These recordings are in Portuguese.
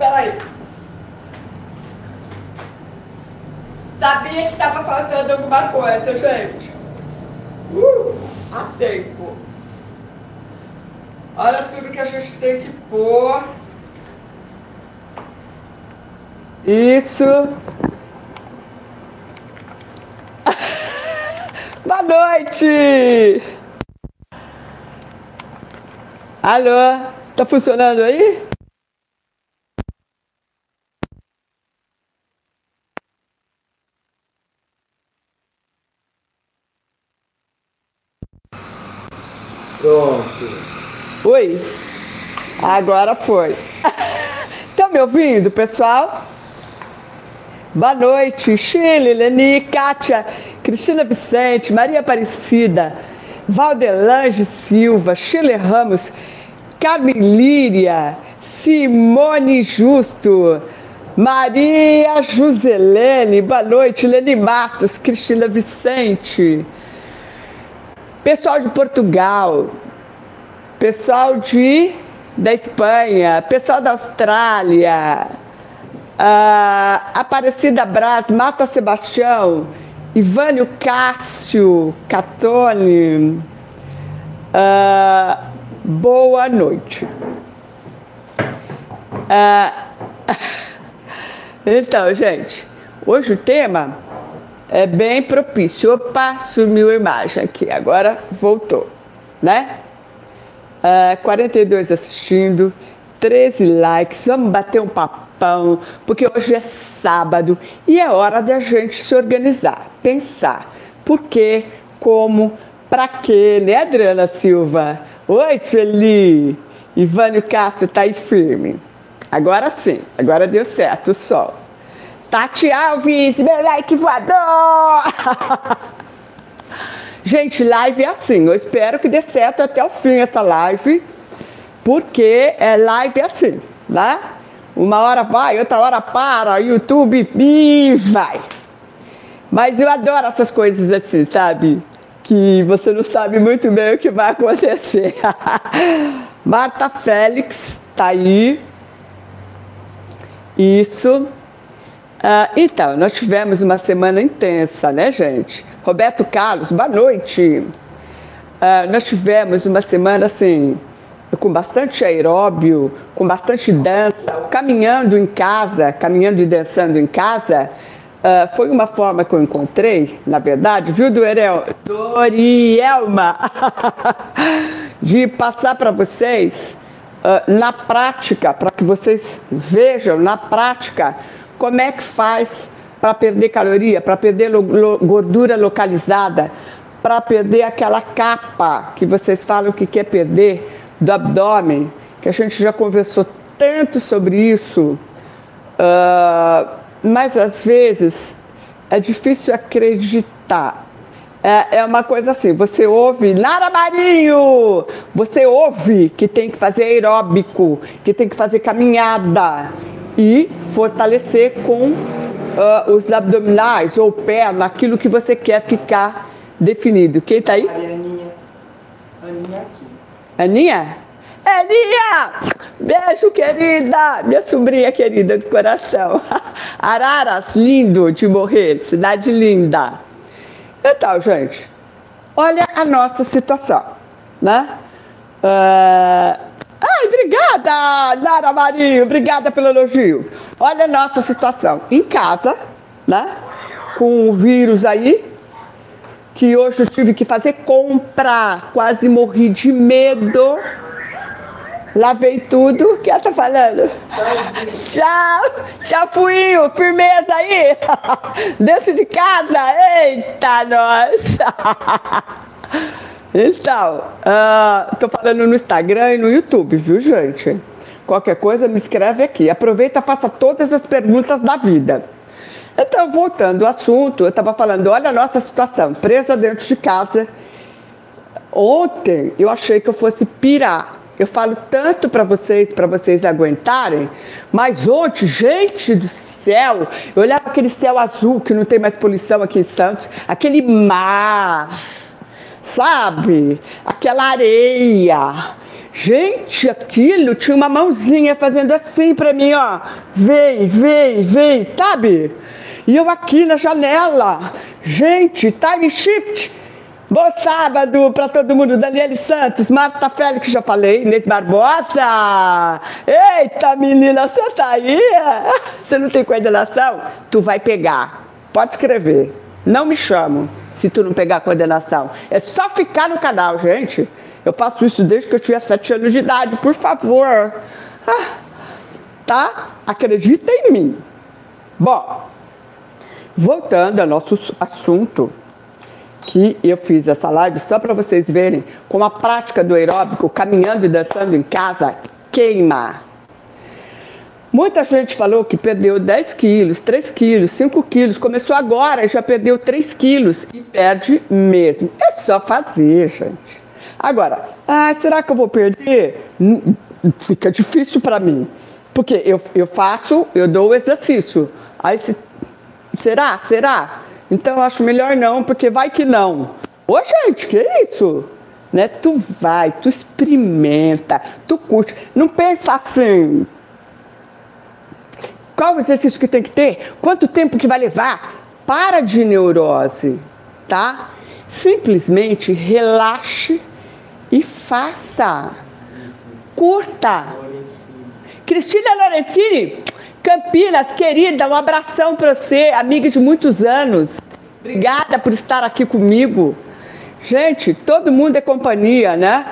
peraí. Sabia que tava faltando alguma coisa, gente. A tempo. Olha tudo que a gente tem que pôr. Isso. Boa noite! Alô? Tá funcionando aí? Pronto. Oi? Agora foi. Estão me ouvindo, pessoal? Boa noite, Chile, Leni, Kátia, Cristina Vicente, Maria Aparecida, Valdelange Silva, Chile Ramos, Carmen Líria, Simone Justo, Maria Joselene, boa noite, Leni Matos, Cristina Vicente, pessoal de Portugal, pessoal da Espanha, pessoal da Austrália, Aparecida Braz, Mata Sebastião, Ivânio Cássio, Catone, boa noite. Então, gente, hoje o tema é bem propício. Opa, sumiu a imagem aqui, agora voltou, né? 42 assistindo, 13 likes, vamos bater um papão, porque hoje é sábado e é hora da gente se organizar, pensar por quê, como, pra quê, né, Adriana Silva? Oi, Sueli! Ivânio Castro tá aí firme. Agora sim, agora deu certo o sol. Tati Alves, meu like voador! Gente, live é assim, eu espero que dê certo até o fim essa live, porque live é assim, né? Uma hora vai, outra hora para, YouTube e vai. Mas eu adoro essas coisas assim, sabe? Que você não sabe muito bem o que vai acontecer. Marta Félix tá aí. Isso. Então, nós tivemos uma semana intensa, né, gente? Roberto Carlos, boa noite. Nós tivemos uma semana, assim, com bastante aeróbio, com bastante dança, caminhando em casa, caminhando e dançando em casa. Foi uma forma que eu encontrei, na verdade, viu, Dorielma? De passar para vocês, na prática, para que vocês vejam na prática como é que faz para perder caloria, para perder gordura localizada, para perder aquela capa que vocês falam que quer perder do abdômen, que a gente já conversou tanto sobre isso, mas às vezes é difícil acreditar. É uma coisa assim, você ouve, Nara Marinho, você ouve que tem que fazer aeróbico, que tem que fazer caminhada e fortalecer com os abdominais ou perna, aquilo que você quer ficar definido. Quem tá aí? Aninha. Aninha aqui. Aninha? Aninha! Beijo, querida! Minha sobrinha querida do coração. Araras, lindo de morrer, cidade linda. Então, gente, olha a nossa situação, né? Ai, obrigada, Nara Marinho, obrigada pelo elogio. Olha a nossa situação, em casa, né? Com o vírus aí, que hoje eu tive que fazer compra, quase morri de medo. Lavei tudo, o que ela tá falando? Tchau, tchau, Fuinho, firmeza aí, dentro de casa, eita, nós. Então, tô falando no Instagram e no YouTube, viu, gente? Qualquer coisa me escreve aqui, aproveita, faça todas as perguntas da vida. Então, voltando ao assunto, eu estava falando, olha a nossa situação, presa dentro de casa. Ontem, eu achei que eu fosse pirar. Eu falo tanto para vocês aguentarem, mas ontem, gente do céu, eu olhava aquele céu azul, que não tem mais poluição aqui em Santos, aquele mar, sabe? Aquela areia. Gente, aquilo tinha uma mãozinha fazendo assim pra mim, ó. Vem, vem, vem, sabe? E eu aqui na janela. Gente, time shift. Bom sábado pra todo mundo. Daniele Santos, Marta Félix, já falei. Inês Barbosa. Eita, menina, você tá aí? Você não tem coordenação? Tu vai pegar. Pode escrever. Não me chamo se tu não pegar a coordenação. É só ficar no canal, gente. Eu faço isso desde que eu tinha 7 anos de idade, por favor. Tá? Acredita em mim. Bom, voltando ao nosso assunto, que eu fiz essa live só para vocês verem como a prática do aeróbico, caminhando e dançando em casa, queima. Muita gente falou que perdeu 10 quilos, 3 quilos, 5 quilos, começou agora e já perdeu 3 quilos e perde mesmo. É só fazer, gente. Agora, será que eu vou perder? Fica difícil para mim, porque eu faço, eu dou o exercício. Aí, será? Então eu acho melhor não, porque vai que não. Ô, gente, que isso? Né? Tu vai, tu experimenta, tu curte. Não pensa assim, qual o exercício que tem que ter? Quanto tempo que vai levar? Para de neurose, tá? Simplesmente relaxe e faça. Curta. Cristina Lorenzini, Campinas, querida, um abração para você, amiga de muitos anos. Obrigada por estar aqui comigo. Gente, todo mundo é companhia, né?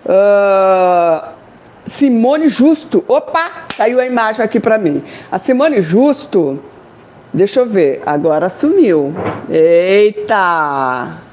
Simone Justo. Opa, saiu a imagem aqui para mim. A Simone Justo, deixa eu ver, agora sumiu. Eita!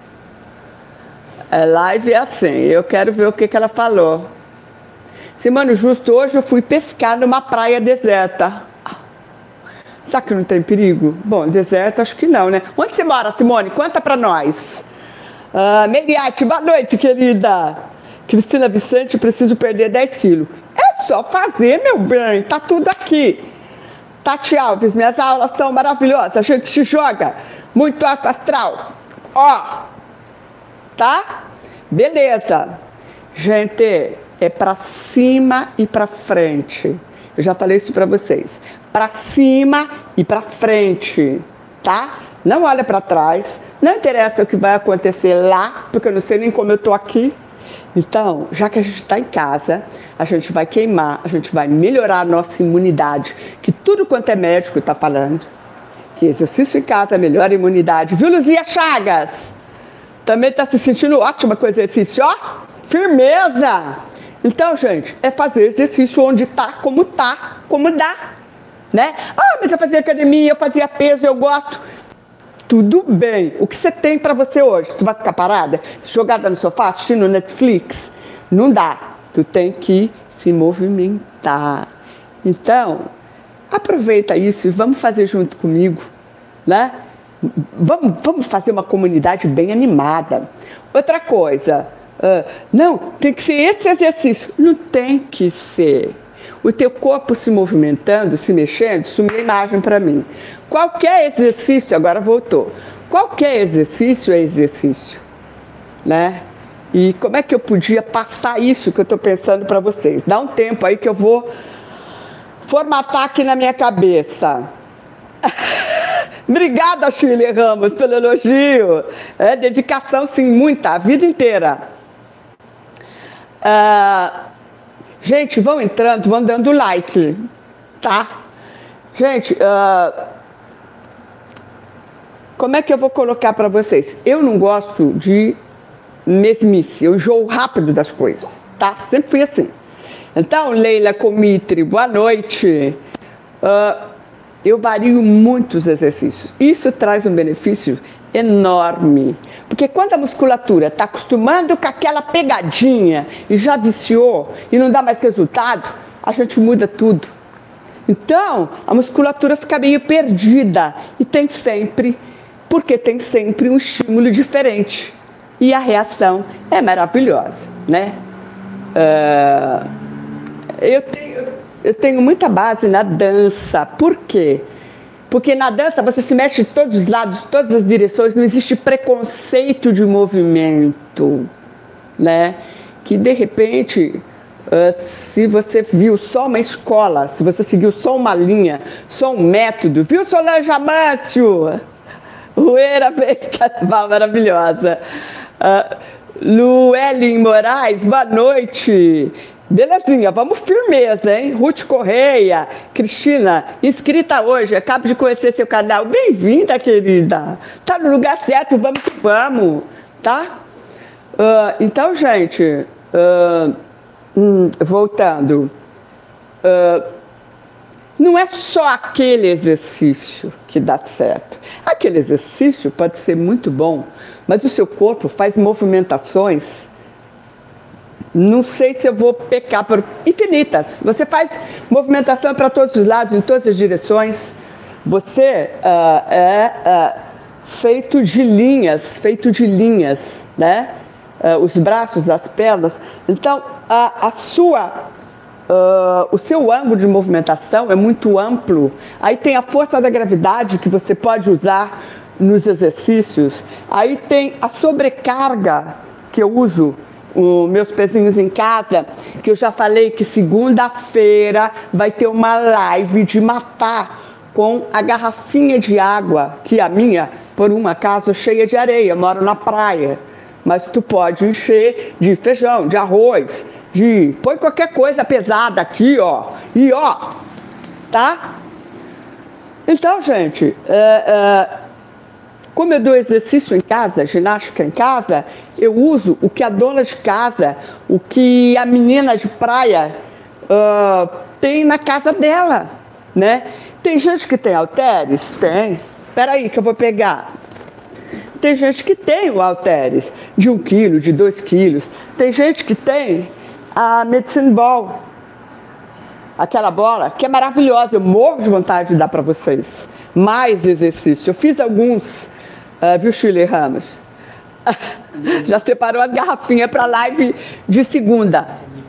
A live é assim, eu quero ver o que ela falou. Simone Justo, hoje eu fui pescar numa praia deserta. Será que não tem perigo? Bom, deserto acho que não, né? Onde você mora, Simone? Conta pra nós. Meriate, boa noite, querida. Cristina Vicente, preciso perder 10 quilos. É só fazer, meu bem, tá tudo aqui. Tati Alves, minhas aulas são maravilhosas, a gente se joga muito alto astral. Ó, tá? Beleza. Gente, é pra cima e pra frente. Eu já falei isso pra vocês. Pra cima e pra frente, tá? Não olha pra trás. Não interessa o que vai acontecer lá, porque eu não sei nem como eu tô aqui. Então, já que a gente está em casa, a gente vai queimar, a gente vai melhorar a nossa imunidade, que tudo quanto é médico está falando, que exercício em casa melhora a imunidade. Viu, Luzia Chagas? Também está se sentindo ótima com o exercício, ó? Firmeza! Então, gente, é fazer exercício onde tá, como dá, né? Mas eu fazia academia, eu fazia peso, eu gosto. Tudo bem. O que você tem pra você hoje? Tu vai ficar parada? Jogada no sofá, assistindo Netflix? Não dá. Tu tem que se movimentar. Então, aproveita isso e vamos fazer junto comigo, né? Vamos fazer uma comunidade bem animada. Outra coisa, não, tem que ser esse exercício. Não tem que ser. O teu corpo se movimentando, se mexendo, sumiu a imagem para mim. Qualquer exercício, agora voltou. Qualquer exercício é exercício, né? E como é que eu podia passar isso que eu estou pensando para vocês? Dá um tempo aí que eu vou formatar aqui na minha cabeça. Obrigada, Shirley Ramos, pelo elogio. É dedicação, sim, muita, a vida inteira. Gente, vão entrando, vão dando like, tá? Gente, como é que eu vou colocar para vocês? Eu não gosto de mesmice, eu enjoo rápido das coisas, tá? Sempre fui assim. Então, Leila Comitri, boa noite. Eu vario muitos exercícios. Isso traz um benefício enorme. Porque quando a musculatura está acostumando com aquela pegadinha e já viciou e não dá mais resultado, a gente muda tudo. Então, a musculatura fica meio perdida e tem sempre um estímulo diferente. E a reação é maravilhosa, né? Eu tenho muita base na dança. Por quê? Porque na dança você se mexe de todos os lados, todas as direções, não existe preconceito de movimento, né? Que de repente se você viu só uma escola, se você seguiu só uma linha, só um método, viu, Solange Amâncio? Rueira fez carnaval maravilhosa. Luellen Moraes, boa noite. Belezinha, vamos firmeza, hein? Ruth Correia, Cristina, inscrita hoje, acabo de conhecer seu canal. Bem-vinda, querida. Tá no lugar certo, vamos que vamos, tá? Então, gente, voltando, não é só aquele exercício que dá certo. Aquele exercício pode ser muito bom, mas o seu corpo faz movimentações, não sei se eu vou pecar por infinitas. Você faz movimentação para todos os lados, em todas as direções. Você é feito de linhas, né? Os braços, as pernas. Então, o seu ângulo de movimentação é muito amplo. Aí tem a força da gravidade que você pode usar nos exercícios. Aí tem a sobrecarga que eu uso, os meus pezinhos em casa, que eu já falei que segunda-feira vai ter uma live de matar com a garrafinha de água, que a minha, por um acaso, é cheia de areia, eu moro na praia. Mas tu pode encher de feijão, de arroz, põe qualquer coisa pesada aqui, ó, e ó, tá? Então, gente, como eu dou exercício em casa, ginástica em casa, eu uso o que a dona de casa, o que a menina de praia tem na casa dela, né? Tem gente que tem halteres? Tem. Espera aí que eu vou pegar. Tem gente que tem o halteres de 1 quilo, de 2 quilos. Tem gente que tem a Medicine Ball, aquela bola que é maravilhosa. Eu morro de vontade de dar para vocês mais exercício. Eu fiz alguns, viu, Shirley Ramos? Já separou as garrafinhas para a live de segunda.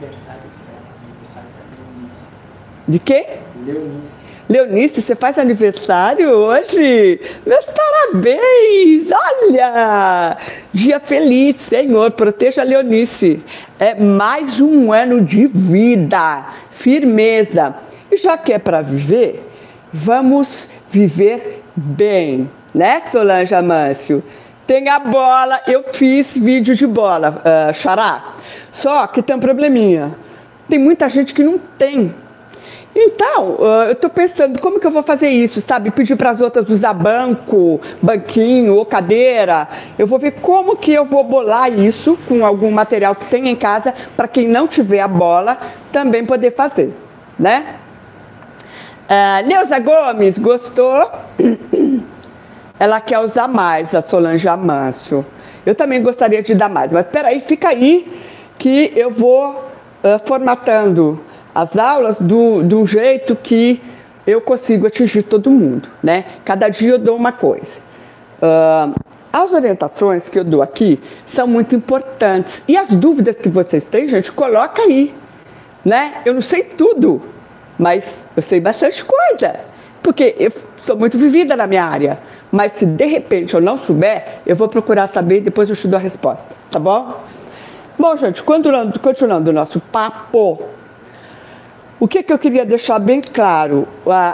De quê? Leonice, você faz aniversário hoje? Meus parabéns! Olha! Dia feliz, Senhor, proteja a Leonice. É mais um ano de vida, firmeza. E já que é para viver, vamos viver bem, né, Solange Amâncio? Tem a bola, eu fiz vídeo de bola, Xará. Só que tem um probleminha. Tem muita gente que não tem. Então, eu estou pensando, como que eu vou fazer isso, sabe? Pedir para as outras usar banquinho ou cadeira. Eu vou ver como que eu vou bolar isso com algum material que tem em casa, para quem não tiver a bola, também poder fazer, né? Neuza Gomes, gostou? Ela quer usar mais a Solange Amâncio. Eu também gostaria de dar mais, mas espera aí, fica aí que eu vou formatando as aulas do jeito que eu consigo atingir todo mundo, né? Cada dia eu dou uma coisa. As orientações que eu dou aqui são muito importantes. E as dúvidas que vocês têm, gente, coloca aí, né? Eu não sei tudo, mas eu sei bastante coisa. Porque eu sou muito vivida na minha área. Mas se de repente eu não souber, eu vou procurar saber e depois eu te dou a resposta, tá bom? Bom, gente, continuando o nosso papo, o que eu queria deixar bem claro?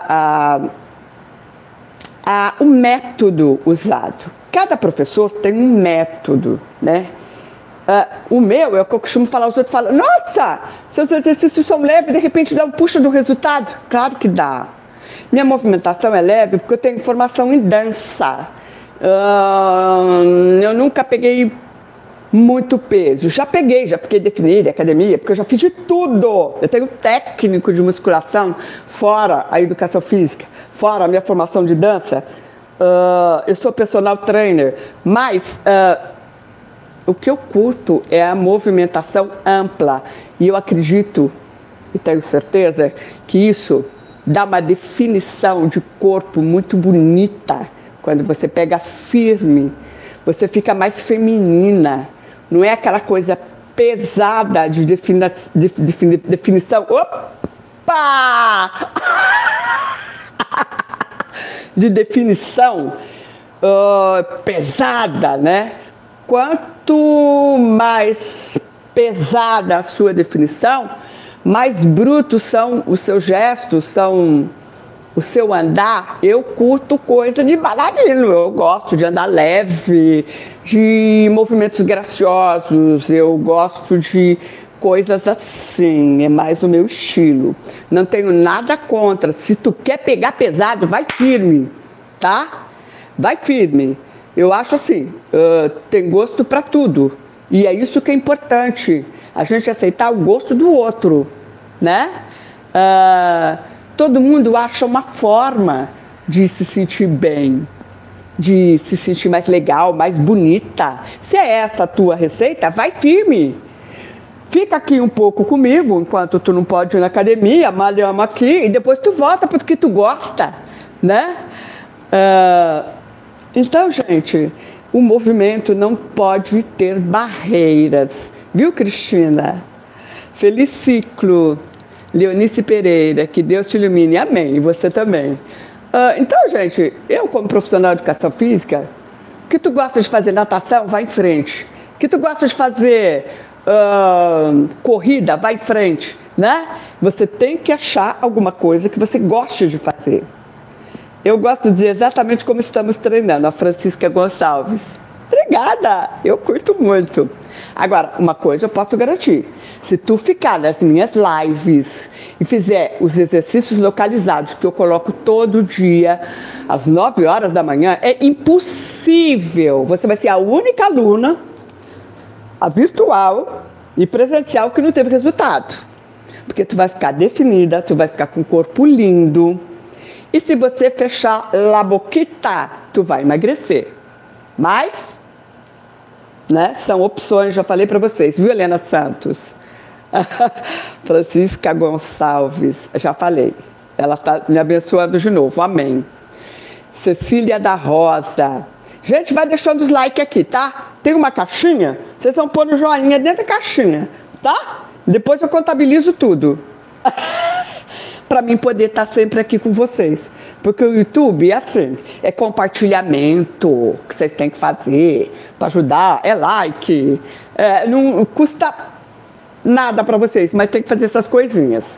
O método usado. Cada professor tem um método, né? O meu é o que eu costumo falar, os outros falam, nossa, seus exercícios são leves, de repente dá um puxa do resultado. Claro que dá. Minha movimentação é leve porque eu tenho formação em dança. Eu nunca peguei muito peso. Já fiquei definida em academia, porque eu já fiz de tudo. Eu tenho técnico de musculação, fora a educação física, fora a minha formação de dança. Eu sou personal trainer, mas o que eu curto é a movimentação ampla. E eu acredito, e tenho certeza, que isso dá uma definição de corpo muito bonita. Quando você pega firme, você fica mais feminina. Não é aquela coisa pesada de definição. Opa! De definição pesada, né? Quanto mais pesada a sua definição, mais brutos são os seus gestos, são o seu andar. Eu curto coisa de bailarino, eu gosto de andar leve, de movimentos graciosos, eu gosto de coisas assim, é mais o meu estilo. Não tenho nada contra, se tu quer pegar pesado, vai firme, tá? Vai firme. Eu acho assim, tem gosto para tudo. E é isso que é importante, a gente aceitar o gosto do outro, né? Todo mundo acha uma forma de se sentir bem, de se sentir mais legal, mais bonita. Se é essa a tua receita, vai firme. Fica aqui um pouco comigo, enquanto tu não pode ir na academia, malhamos aqui, e depois tu volta para o que tu gosta, né? Então, gente, o movimento não pode ter barreiras. Viu, Cristina? Feliz ciclo, Leonice Pereira, que Deus te ilumine. Amém. E você também. Então, gente, eu como profissional de educação física, que tu gosta de fazer natação, vai em frente. Que tu gosta de fazer corrida, vai em frente, né? Você tem que achar alguma coisa que você goste de fazer. Eu gosto de dizer exatamente como estamos treinando, a Francisca Gonçalves. Obrigada, eu curto muito. Agora, uma coisa eu posso garantir, se tu ficar nas minhas lives e fizer os exercícios localizados que eu coloco todo dia, às 9 horas da manhã, é impossível. Você vai ser a única aluna, a virtual e presencial, que não teve resultado. Porque tu vai ficar definida, tu vai ficar com um corpo lindo. E se você fechar a boquita, tu vai emagrecer. Mas, né, são opções, já falei para vocês, viu, Helena Santos? Francisca Gonçalves, já falei. Ela está me abençoando de novo, amém. Cecília da Rosa. Gente, vai deixando os likes aqui, tá? Tem uma caixinha, vocês vão pôr o joinha dentro da caixinha, tá? Depois eu contabilizo tudo. Para mim poder estar sempre aqui com vocês. Porque o YouTube é assim, é compartilhamento que vocês têm que fazer para ajudar, é like, não custa nada para vocês, mas tem que fazer essas coisinhas.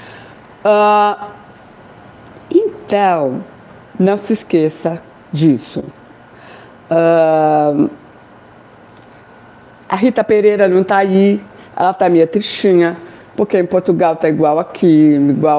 Então, não se esqueça disso. A Rita Pereira não está aí, ela está meio tristinha, porque em Portugal está igual aqui,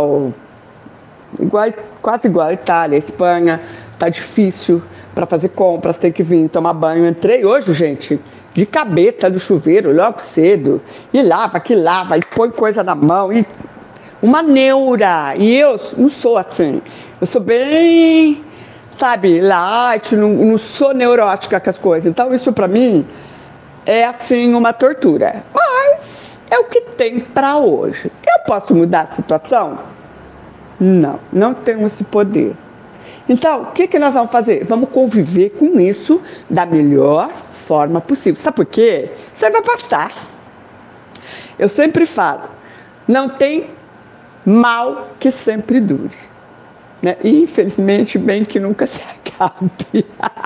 quase igual a Itália, a Espanha, está difícil para fazer compras, tem que vir tomar banho. Entrei hoje, gente, de cabeça do chuveiro, logo cedo, e lava, e põe coisa na mão, e uma neura. E eu não sou assim, eu sou bem, sabe, light, não sou neurótica com as coisas. Então isso para mim é assim uma tortura. Mas é o que tem para hoje. Eu posso mudar a situação? Não, não temos esse poder. Então, o que nós vamos fazer? Vamos conviver com isso da melhor forma possível. Sabe por quê? Você vai passar. Eu sempre falo, não tem mal que sempre dure. Né? E, infelizmente, bem que nunca se acabe.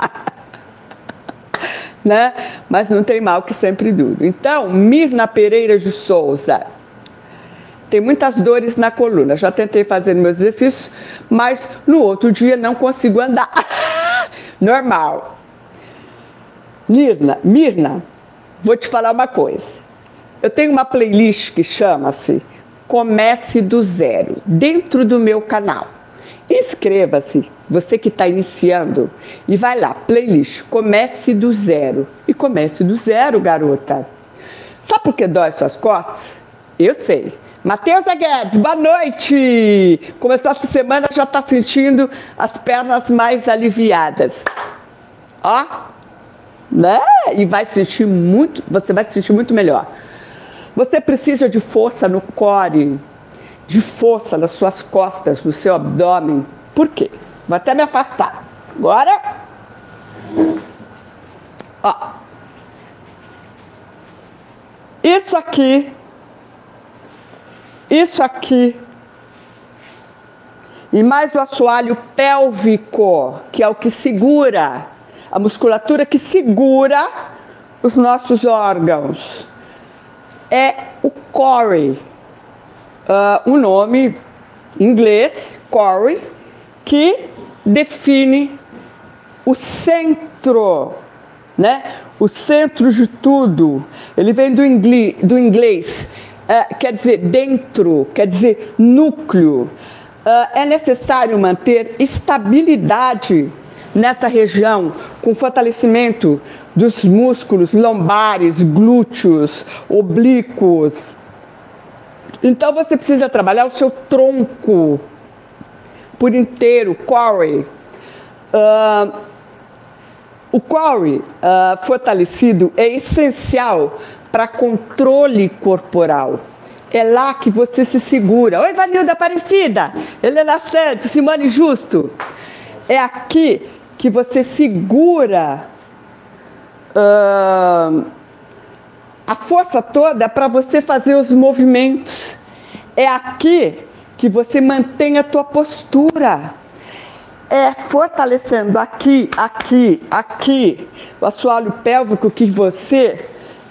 Né? Mas não tem mal que sempre dure. Então, Mirna Pereira de Souza. Tem muitas dores na coluna. Já tentei fazer meus exercícios, mas no outro dia não consigo andar. Normal. Mirna, vou te falar uma coisa. Eu tenho uma playlist que chama-se Comece do Zero, dentro do meu canal. Inscreva-se, você que está iniciando, e vai lá, playlist Comece do Zero. E comece do zero, garota. Sabe por que dói suas costas? Eu sei. Matheus Guedes, boa noite! Começou essa semana, já está sentindo as pernas mais aliviadas. Ó, né? E vai sentir muito, você vai se sentir muito melhor. Você precisa de força no core, de força nas suas costas, no seu abdômen. Por quê? Vou até me afastar. Agora, ó, isso aqui, e mais o assoalho pélvico, que é o que segura, a musculatura que segura os nossos órgãos. É o core. um nome em inglês, core, que define o centro, né? O centro de tudo. Ele vem do inglês, quer dizer dentro, quer dizer núcleo. É necessário manter estabilidade nessa região, com fortalecimento dos músculos lombares, glúteos, oblíquos. Então você precisa trabalhar o seu tronco por inteiro, core. O core fortalecido é essencial para controle corporal. É lá que você se segura. Oi, Vanilda Aparecida, Helena Santos, Simone Justo. É aqui que você segura a força toda para você fazer os movimentos. É aqui que você mantém a tua postura. É fortalecendo aqui, o assoalho pélvico que você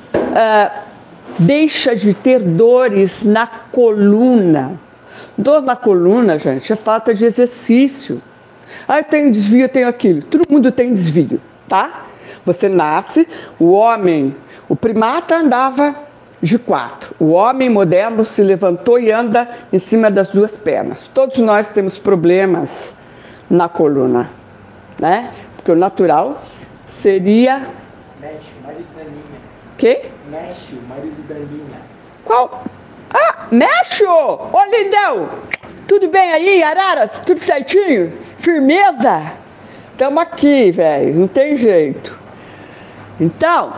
deixa de ter dores na coluna. Dor na coluna, gente, é falta de exercício. Eu tenho desvio, eu tenho aquilo. Todo mundo tem desvio, tá? Você nasce, o homem, o primata andava de 4. O homem moderno se levantou e anda em cima das 2 pernas. Todos nós temos problemas na coluna, né? Porque o natural seria... Mexe, o marido da Ninha. Quê? Mexe, o marido da Ninha. Qual? Mexe! Ô, lindão! Tudo bem aí, Araras? Tudo certinho? Firmeza? Estamos aqui, velho. Não tem jeito. Então,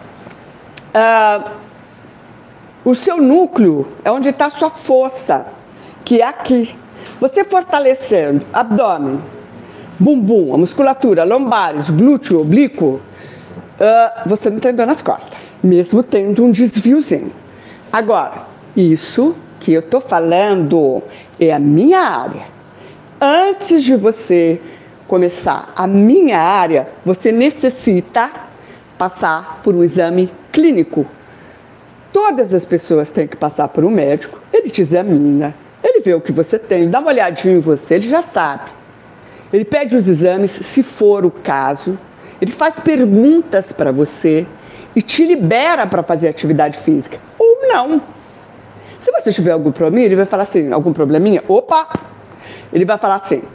o seu núcleo é onde está a sua força, que é aqui. Você fortalecendo abdômen, bumbum, a musculatura, lombares, glúteo, oblíquo, você não tem dor nas costas, mesmo tendo um desviozinho. Agora, isso que eu estou falando é a minha área. Antes de você começar a minha área, você necessita passar por um exame clínico. Todas as pessoas têm que passar por um médico, ele te examina, ele vê o que você tem, dá uma olhadinha em você, ele já sabe. Ele pede os exames, se for o caso, ele faz perguntas para você e te libera para fazer atividade física. Ou não. Se você tiver algum probleminha, ele vai falar assim, algum probleminha, opa! Ele vai falar assim,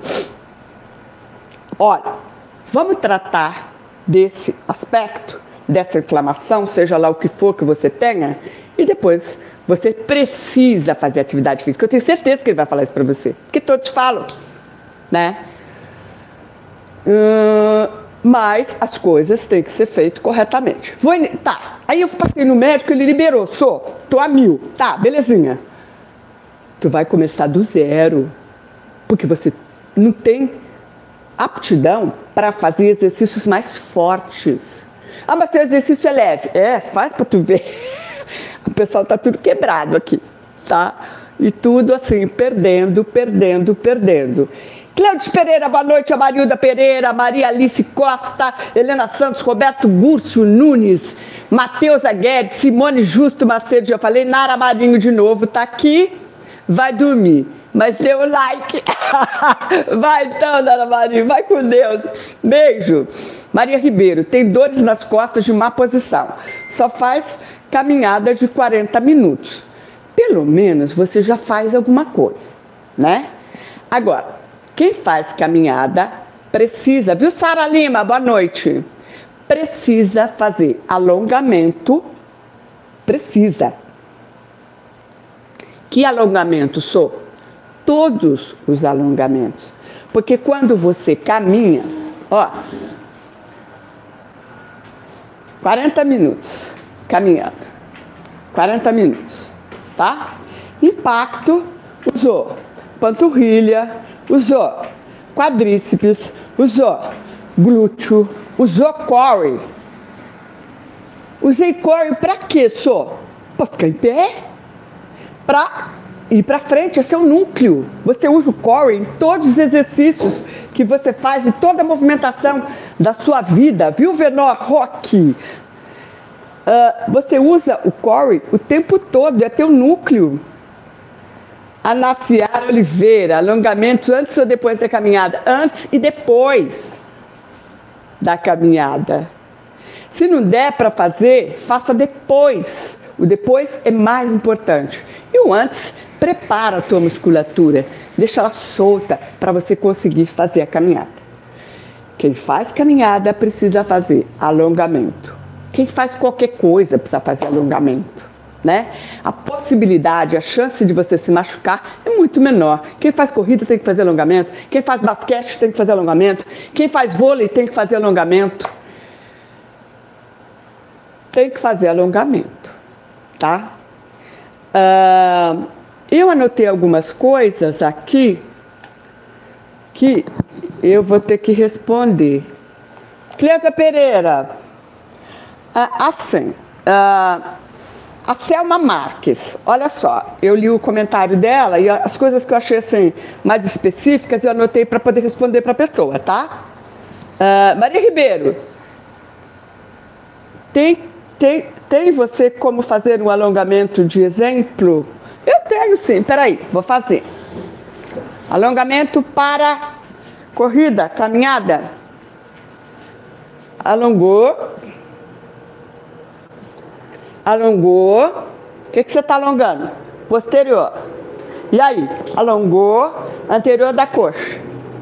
olha, vamos tratar desse aspecto, dessa inflamação, seja lá o que for que você tenha, e depois você precisa fazer atividade física. Eu tenho certeza que ele vai falar isso para você, porque todos falam, né? Mas as coisas têm que ser feitas corretamente. Tá, aí eu passei no médico, ele liberou, tô a 1000, tá, belezinha. Tu vai começar do zero, porque você não tem aptidão para fazer exercícios mais fortes. Mas seu exercício é leve. Faz para tu ver. O pessoal tá tudo quebrado aqui, tá? E tudo assim, perdendo. Cleudes Pereira, boa noite. Amarilda Pereira, Maria Alice Costa, Helena Santos, Roberto Gúrcio Nunes, Matheus Aguedes, Simone Justo Macedo, já falei, Nara Marinho de novo, tá aqui, vai dormir. Mas dê um like. Vai então, Nara Marinho, vai com Deus. Beijo. Maria Ribeiro, tem dores nas costas de má posição. Só faz caminhada de 40 minutos. Pelo menos você já faz alguma coisa, né? Agora, quem faz caminhada precisa, viu, Sara Lima? Boa noite. Precisa fazer alongamento. Precisa. Que alongamento sou? Todos os alongamentos. Porque quando você caminha, 40 minutos caminhando. 40 minutos, tá? Impacto, usou panturrilha, usou quadríceps, usou glúteo, usou core. Usei core pra quê, Pra ficar em pé? Pra ir pra frente, esse é o núcleo. Você usa o core em todos os exercícios que você faz e toda a movimentação da sua vida, viu, Venor Rock? Você usa o core o tempo todo, é teu núcleo. A Naciara Oliveira, alongamentos antes ou depois da caminhada? Antes e depois da caminhada. Se não der para fazer, faça depois. O depois é mais importante. E o antes, prepara a tua musculatura. Deixa ela solta para você conseguir fazer a caminhada. Quem faz caminhada precisa fazer alongamento. Quem faz qualquer coisa precisa fazer alongamento, né? A possibilidade, a chance de você se machucar é muito menor. Quem faz corrida tem que fazer alongamento. Quem faz basquete tem que fazer alongamento. Quem faz vôlei tem que fazer alongamento. Tem que fazer alongamento, tá? Eu anotei algumas coisas aqui que eu vou ter que responder. Cleusa Pereira, assim, a Selma Marques, olha só, eu li o comentário dela e as coisas que eu achei assim, mais específicas eu anotei para poder responder para a pessoa, tá? Maria Ribeiro, tem você como fazer um alongamento de exemplo? Eu tenho sim, peraí, vou fazer. Alongamento para corrida, caminhada. Alongou. Alongou. O que você está alongando? Posterior. E aí? Alongou. Anterior da coxa.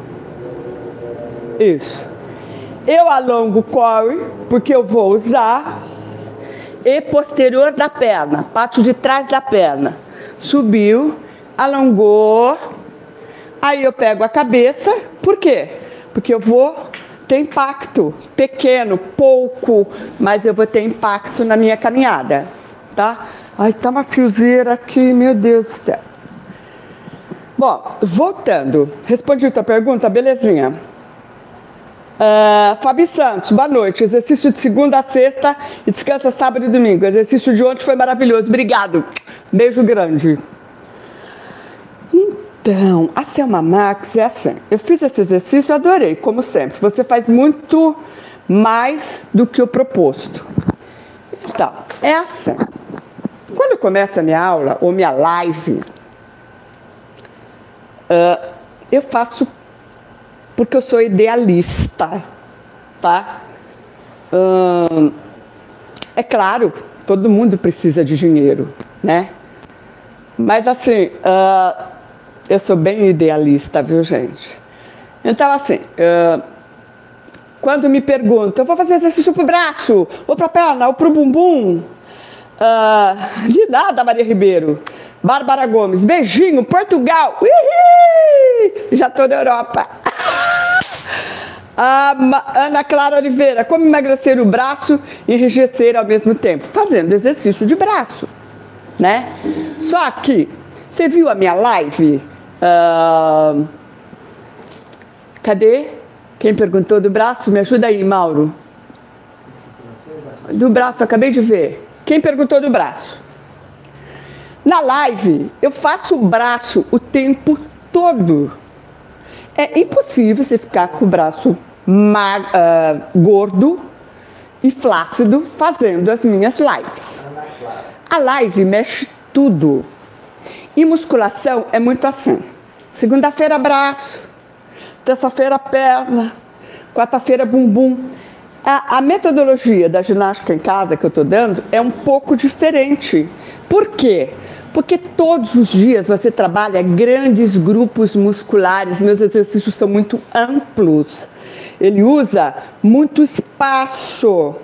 Isso. Eu alongo o core, porque eu vou usar. E posterior da perna. Parte de trás da perna. Subiu. Alongou. Aí eu pego a cabeça. Por quê? Porque eu vou ter impacto. Pequeno, pouco, mas eu vou ter impacto na minha caminhada. Tá? Ai, tá uma fiozeira aqui, meu Deus do céu. Bom, voltando. Respondi a tua pergunta, belezinha. Fabi Santos, boa noite. Exercício de segunda a sexta e descansa sábado e domingo. O exercício de ontem foi maravilhoso. Obrigado. Beijo grande. Então, a Selma Marques é assim. Eu fiz esse exercício e adorei, como sempre. Você faz muito mais do que o proposto. Então, é assim. Quando eu começo a minha aula ou minha live, eu faço porque eu sou idealista, tá? É claro, todo mundo precisa de dinheiro, né? Mas assim, eu sou bem idealista, viu, gente? Então, assim, quando me perguntam, eu vou fazer exercício pro braço, ou pra perna, ou pro bumbum. De nada, Maria Ribeiro. Bárbara Gomes, beijinho, Portugal. Uihi! Já tô na Europa. Ana Clara Oliveira, como emagrecer o braço e enrijecer ao mesmo tempo? Fazendo exercício de braço, né? Só que, você viu a minha live? Cadê? Quem perguntou do braço? Me ajuda aí, Mauro. Do braço, acabei de ver. Quem perguntou do braço? Na live, eu faço o braço o tempo todo. É impossível você ficar com o braço gordo e flácido fazendo as minhas lives. A live mexe tudo. E musculação é muito assim. Segunda-feira, braço. Terça-feira, perna. Quarta-feira, bumbum. A metodologia da ginástica em casa que eu estou dando é um pouco diferente. Por quê? Porque todos os dias você trabalha grandes grupos musculares. Meus exercícios são muito amplos. Ele usa muito espaço.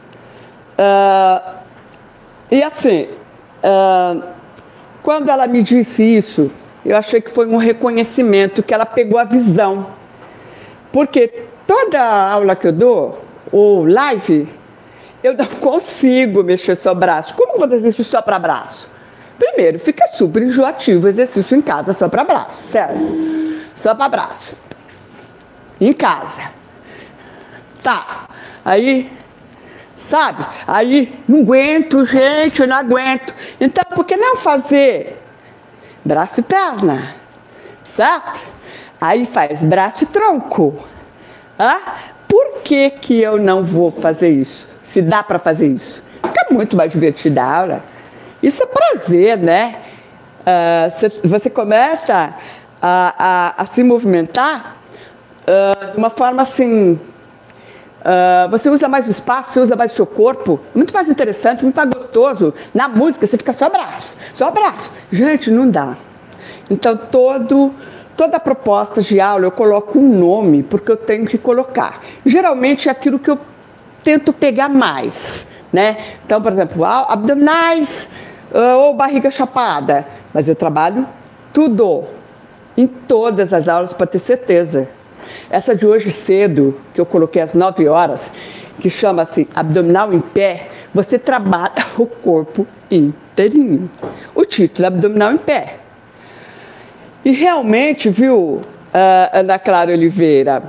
E assim, quando ela me disse isso, eu achei que foi um reconhecimento, que ela pegou a visão. Porque toda aula que eu dou, ou live, eu não consigo mexer só braço. Como eu vou fazer exercício só para braço? Primeiro, fica super enjoativo o exercício em casa só para braço, certo? Só para braço. Em casa. Tá. Aí, sabe? Aí, não aguento, gente, eu não aguento. Então, por que não fazer braço e perna? Certo? Aí faz braço e tronco. Por que que eu não vou fazer isso? Se dá para fazer isso? Fica muito mais divertida a aula. Isso é prazer, né? Você começa a se movimentar de uma forma assim. Você usa mais o espaço, você usa mais o seu corpo. Muito mais interessante, muito mais gostoso. Na música, você fica só abraço, só abraço. Gente, não dá. Então, toda proposta de aula eu coloco um nome, porque eu tenho que colocar. Geralmente é aquilo que eu tento pegar mais, né? Então, por exemplo, abdominais ou barriga chapada. Mas eu trabalho tudo, em todas as aulas, para ter certeza. Essa de hoje cedo, que eu coloquei às 9 horas, que chama-se abdominal em pé, você trabalha o corpo inteirinho. O título é abdominal em pé. E realmente, viu, Ana Clara Oliveira?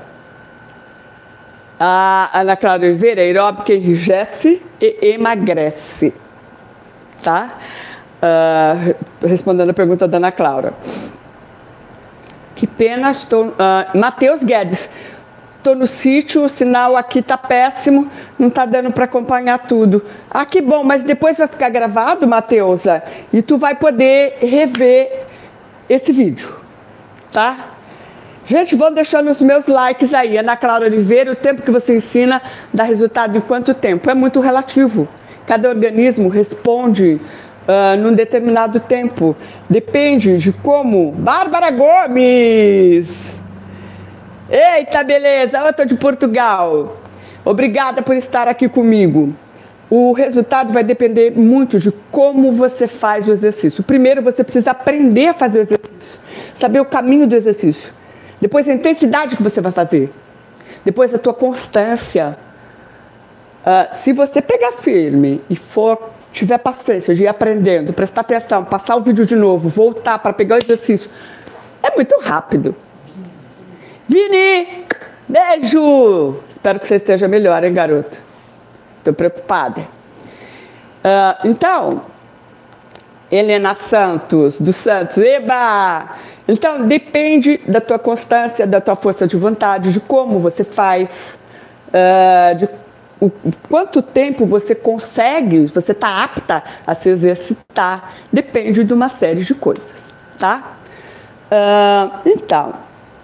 A Ana Clara Oliveira é aeróbica, enrijece e emagrece. Tá? Respondendo a pergunta da Ana Clara. Que pena, estou... Matheus Guedes. Estou no sítio, o sinal aqui está péssimo, não está dando para acompanhar tudo. Ah, que bom, mas depois vai ficar gravado, Matheusa, e tu vai poder rever esse vídeo, tá? Gente, vão deixando os meus likes aí. Ana Clara Oliveira, o tempo que você ensina dá resultado em quanto tempo? É muito relativo. Cada organismo responde num determinado tempo. Depende de como. Bárbara Gomes! Eita, beleza! Eu estou de Portugal. Obrigada por estar aqui comigo. O resultado vai depender muito de como você faz o exercício. Primeiro, você precisa aprender a fazer o exercício. Saber o caminho do exercício. Depois, a intensidade que você vai fazer. Depois, a tua constância. Se você pegar firme e tiver paciência de ir aprendendo, prestar atenção, passar o vídeo de novo, voltar para pegar o exercício, é muito rápido. Vini, beijo! Espero que você esteja melhor, hein, garoto? Estou preocupada. Então, Helena Santos, dos Santos, eba! Então, depende da tua constância, da tua força de vontade, de como você faz, de quanto tempo você consegue, você está apta a se exercitar. Depende de uma série de coisas, tá? Então,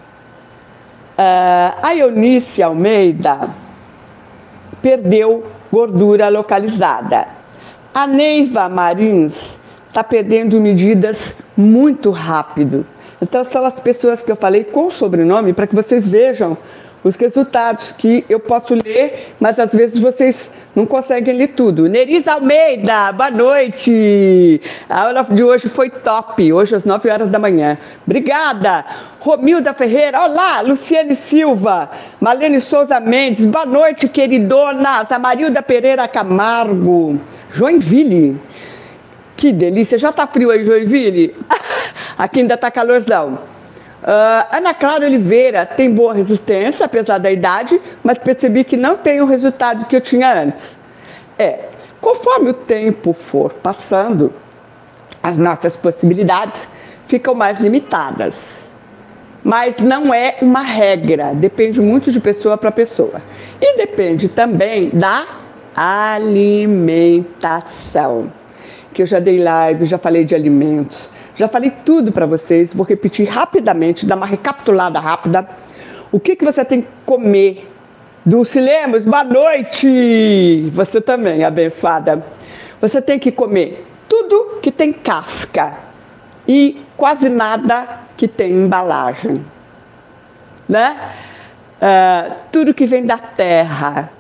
a Eunice Almeida perdeu gordura localizada. A Neiva Marins está perdendo medidas muito rápido. Então, são as pessoas que eu falei com sobrenome para que vocês vejam os resultados que eu posso ler, mas às vezes vocês não conseguem ler tudo. Nerisa Almeida, boa noite! A aula de hoje foi top, hoje às 9 horas da manhã. Obrigada! Romilda Ferreira, olá! Luciane Silva, Marlene Souza Mendes, boa noite, queridonas! A Marilda Pereira Camargo, Joinville. Que delícia! Já tá frio aí, Joinville? Aqui ainda tá calorzão. Ana Clara Oliveira tem boa resistência, apesar da idade, mas percebi que não tem o resultado que eu tinha antes. Conforme o tempo for passando, as nossas possibilidades ficam mais limitadas. Mas não é uma regra, depende muito de pessoa para pessoa. E depende também da alimentação. Que eu já dei live, já falei de alimentos. Já falei tudo para vocês, vou repetir rapidamente, dar uma recapitulada rápida. O que você tem que comer? Dulce Lemos, boa noite! Você também, abençoada. Você tem que comer tudo que tem casca e quase nada que tem embalagem. Né? Tudo que vem da terra.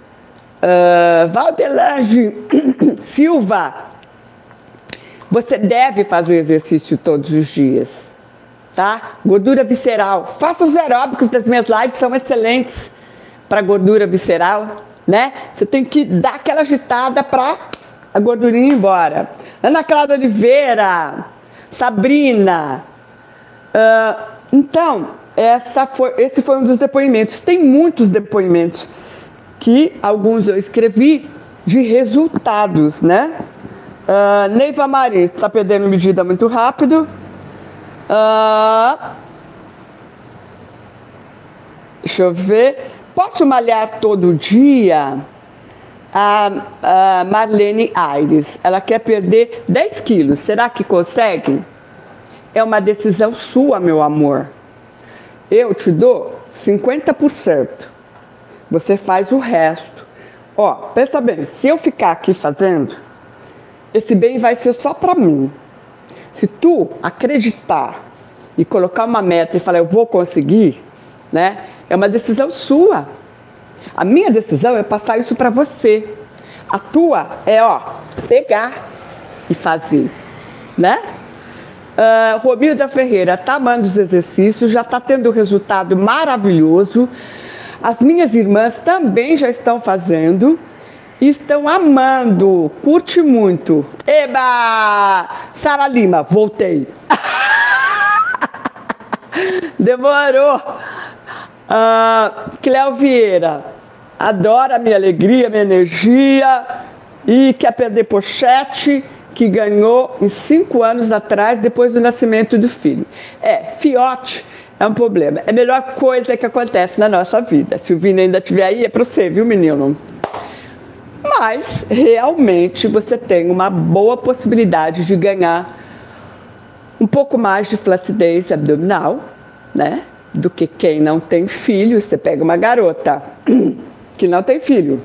Valdelange Silva, você deve fazer exercício todos os dias, tá? Gordura visceral. Faça os aeróbicos das minhas lives, são excelentes para gordura visceral, né? Você tem que dar aquela agitada para a gordurinha ir embora. Ana Clara Oliveira, Sabrina. Então, esse foi um dos depoimentos. Tem muitos depoimentos que alguns eu escrevi de resultados, né? Neiva Marins está perdendo medida muito rápido. Deixa eu ver. Posso malhar todo dia? A Marlene Aires, ela quer perder 10 quilos. Será que consegue? é uma decisão sua, meu amor. Eu te dou 50%. Você faz o resto. Ó, pensa bem, se eu ficar aqui fazendo, esse bem vai ser só para mim. Se tu acreditar e colocar uma meta e falar, eu vou conseguir, né? É uma decisão sua. A minha decisão é passar isso para você. A tua é, ó, pegar e fazer, né? Romilda Ferreira está amando os exercícios, já está tendo um resultado maravilhoso. As minhas irmãs também já estão fazendo e estão amando, curte muito. Eba! Sara Lima, voltei. Demorou. Cléo Vieira, adora a minha alegria, minha energia e quer perder pochete que ganhou em 5 anos atrás, depois do nascimento do filho. Fiote é um problema. É a melhor coisa que acontece na nossa vida. Se o Vini ainda estiver aí, é para você, viu, menino? Mas, realmente, você tem uma boa possibilidade de ganhar um pouco mais de flacidez abdominal, né? Do que quem não tem filho. Você pega uma garota que não tem filho,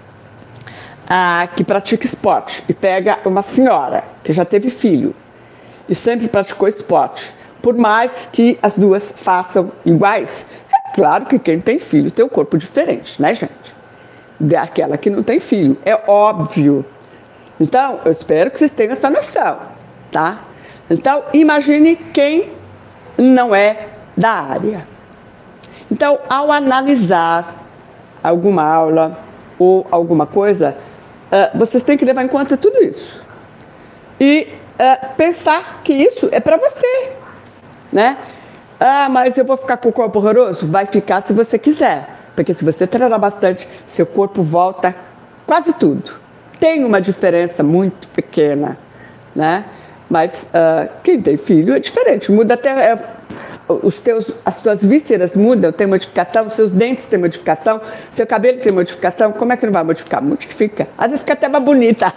que pratica esporte, e pega uma senhora que já teve filho e sempre praticou esporte, por mais que as duas façam iguais, é claro que quem tem filho tem um corpo diferente, né, gente? Daquela que não tem filho, é óbvio. Então, eu espero que vocês tenham essa noção, tá? Então, imagine quem não é da área. Então, ao analisar alguma aula ou alguma coisa, vocês têm que levar em conta tudo isso. E pensar que isso é para você, né? Mas eu vou ficar com o corpo horroroso? Vai ficar se você quiser. Porque se você treinar bastante, seu corpo volta quase tudo. Tem uma diferença muito pequena, né? Mas quem tem filho é diferente. Muda até... as tuas vísceras mudam, tem modificação, os seus dentes têm modificação, seu cabelo tem modificação. Como é que não vai modificar? Modifica. Às vezes fica até mais bonita.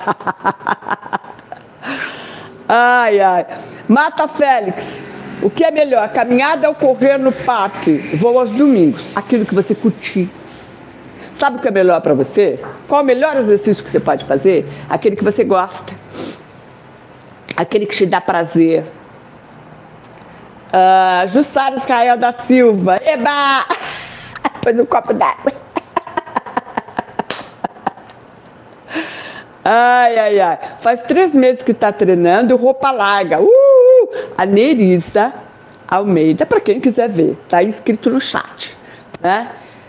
Ai, ai. Mata Félix. O que é melhor, caminhada ou correr no parque? Vou aos domingos. Aquilo que você curtir. Sabe o que é melhor para você? Qual o melhor exercício que você pode fazer? Aquele que você gosta. Aquele que te dá prazer. Jussara Israel da Silva. Eba! Põe um copo d'água. Ai, ai, ai. Faz 3 meses que está treinando roupa larga. A Nerisa Almeida, para quem quiser ver. Está aí escrito no chat. Né?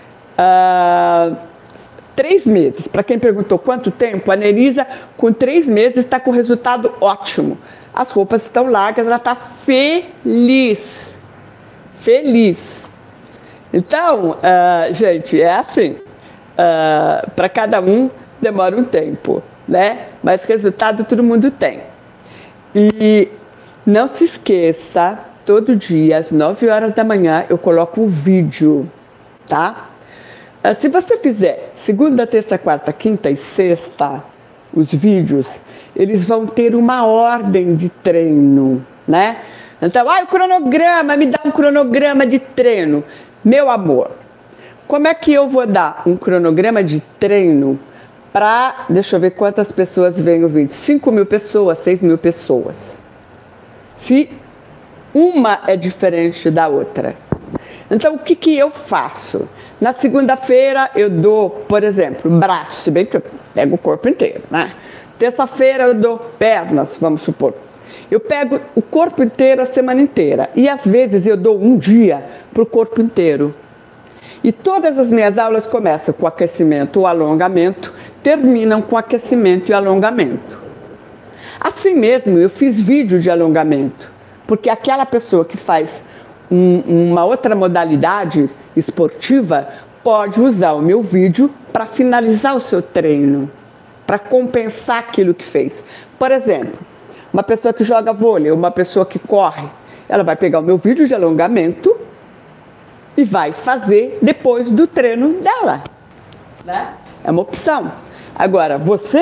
3 meses. Para quem perguntou quanto tempo, a Nerisa, com 3 meses, está com resultado ótimo. As roupas estão largas, ela está feliz. Feliz. Então, gente, é assim. Para cada um demora um tempo, né? Mas resultado todo mundo tem. E não se esqueça, todo dia, às 9 horas da manhã, eu coloco um vídeo, tá? Se você fizer segunda, terça, quarta, quinta e sexta, os vídeos, eles vão ter uma ordem de treino, né? Então, o cronograma, me dá um cronograma de treino. Meu amor, como é que eu vou dar um cronograma de treino para, deixa eu ver quantas pessoas veem o vídeo, 5.000 pessoas, 6.000 pessoas. Se uma é diferente da outra. Então, o que eu faço? Na segunda-feira eu dou, por exemplo, braço, se bem que eu pego o corpo inteiro, né? Terça-feira eu dou pernas, vamos supor. Eu pego o corpo inteiro a semana inteira. E às vezes eu dou um dia para o corpo inteiro. E todas as minhas aulas começam com aquecimento ou alongamento, terminam com aquecimento e alongamento. Assim mesmo, eu fiz vídeo de alongamento, porque aquela pessoa que faz uma outra modalidade esportiva pode usar o meu vídeo para finalizar o seu treino, para compensar aquilo que fez. Por exemplo, uma pessoa que joga vôlei, uma pessoa que corre, ela vai pegar o meu vídeo de alongamento e vai fazer depois do treino dela, né? É uma opção. Agora, você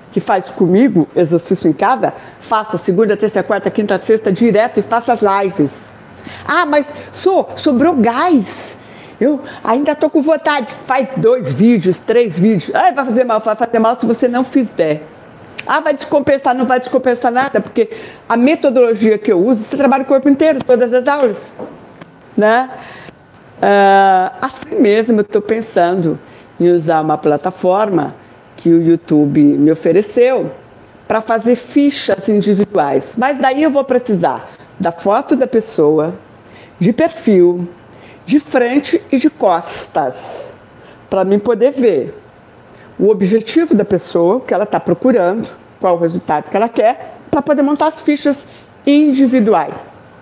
que faz comigo exercício em casa, faça segunda, terça, quarta, quinta, sexta, direto e faça as lives. Ah, mas sobrou gás. Eu ainda estou com vontade. Faz 2 vídeos, 3 vídeos. Ah, vai fazer mal se você não fizer. Ah, vai descompensar, não vai descompensar nada, porque a metodologia que eu uso, você trabalha o corpo inteiro, todas as aulas. Né? Assim mesmo, eu estou pensando em usar uma plataforma que o YouTube me ofereceu para fazer fichas individuais. Mas daí eu vou precisar da foto da pessoa, de perfil, de frente e de costas, para mim poder ver o objetivo da pessoa, o que ela está procurando, qual o resultado que ela quer, para poder montar as fichas individuais.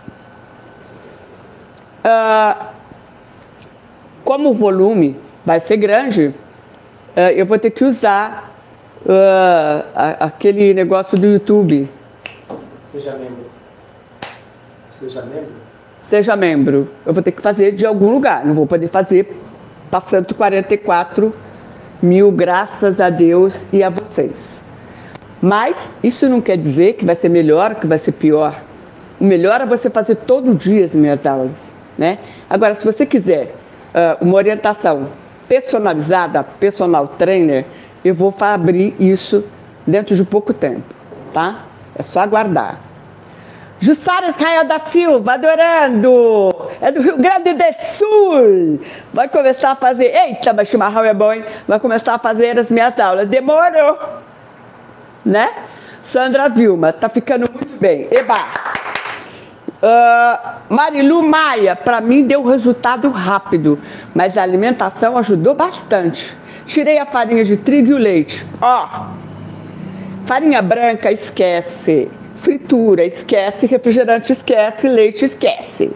Como o volume vai ser grande, eu vou ter que usar aquele negócio do YouTube. Seja membro. Seja membro? Seja membro. Eu vou ter que fazer de algum lugar. Não vou poder fazer passando 44 mil, graças a Deus e a vocês. Mas isso não quer dizer que vai ser melhor, que vai ser pior. O melhor é você fazer todo dia as minhas aulas, né? Agora, se você quiser uma orientação personalizada, personal trainer, eu vou abrir isso dentro de pouco tempo, tá? É só aguardar. Jussara Israel da Silva, adorando! É do Rio Grande do Sul! Vai começar a fazer... Eita, mas chimarrão é bom, hein? Vai começar a fazer as minhas aulas. Demorou! Né? Sandra Vilma, tá ficando muito bem. Eba! Marilu Maia, para mim deu resultado rápido, mas a alimentação ajudou bastante. Tirei a farinha de trigo e o leite. Farinha branca, esquece. Fritura, esquece. Refrigerante, esquece. Leite, esquece.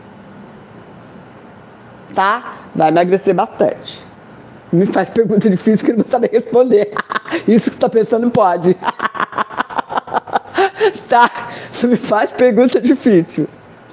Tá? Vai emagrecer bastante. Me faz pergunta difícil que eu não vou saber responder. Isso que você está pensando pode. Tá? Isso me faz pergunta difícil.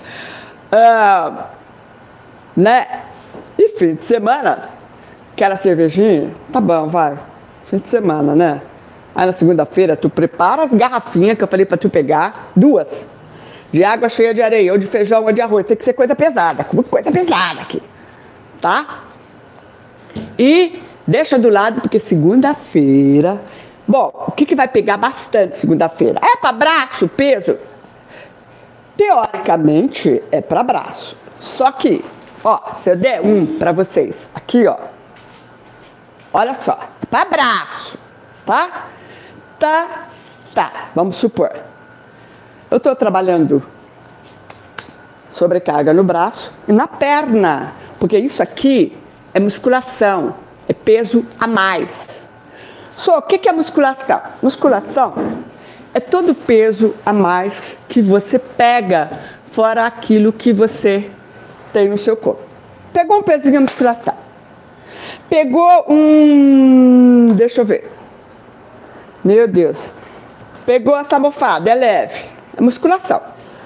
Né? E fim de semana, quer a cervejinha? Tá bom, vai. Fim de semana, né? Aí na segunda-feira tu prepara as garrafinhas que eu falei pra tu pegar, 2. De água cheia de areia, ou de feijão ou de arroz. Tem que ser coisa pesada, coisa pesada aqui. Tá? E deixa do lado, porque segunda-feira... Bom, o que vai pegar bastante segunda-feira? É para braço, peso? Teoricamente, é para braço. Só que, se eu der para vocês, aqui, olha só, é para braço, tá? Tá, vamos supor. Eu estou trabalhando sobrecarga no braço e na perna, porque isso aqui é musculação, é peso a mais. O que é musculação? Musculação é todo peso a mais que você pega fora aquilo que você tem no seu corpo. Pegou um pezinho de musculação. Pegou deixa eu ver. Meu Deus. Pegou essa almofada, é leve. É musculação.